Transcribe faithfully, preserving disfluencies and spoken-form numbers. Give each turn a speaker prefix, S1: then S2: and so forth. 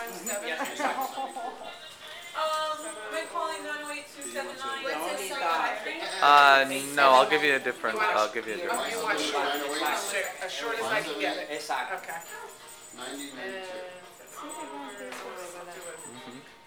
S1: times seven.
S2: Yes,
S1: Um, am I calling nine oh eight two seven nine?
S2: What's this psychiatry?
S3: Uh, no, I'll give you a different. I'll give you a
S1: Oh,
S3: different.
S1: you
S3: one.
S1: want short? As short as I can get it.
S2: Exactly.
S1: Okay.
S4: ninety,
S1: And
S4: ninety-two.
S1: let's do it.
S3: Mhm.